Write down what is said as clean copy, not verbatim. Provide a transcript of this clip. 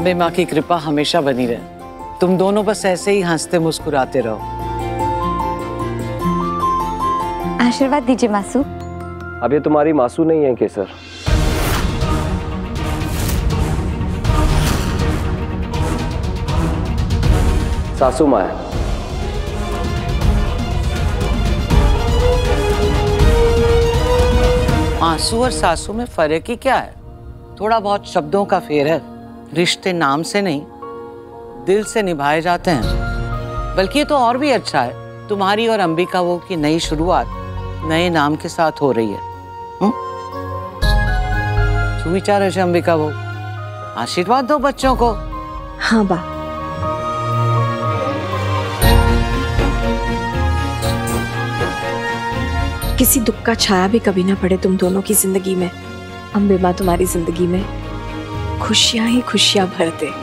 अम्बे माँ की कृपा हमेशा बनी रहे। तुम दोनों बस ऐसे ही हंसते मुस्कुराते रहो। आशीर्वाद दीजिए मासू। अब ये तुम्हारी मासू नहीं है केसर। सासू माँ है। मासू और सासू में फर्क ही क्या है? थोड़ा बहुत शब्दों का फेर है। रिश्ते नाम से नहीं, दिल से निभाए जाते हैं। बल्कि ये तो और भी अच्छा है, तुम्हारी और अंबिका वो की नई शुरुआत नए नाम के साथ हो रही है। सुविचार है अंबिका वो, आशीर्वाद दो बच्चों को। हाँ बा। किसी दुख का छाया भी कभी ना पड़े तुम दोनों की जिंदगी में। अम्बे माँ तुम्हारी जिंदगी में खुशियां ही खुशियां भर दे।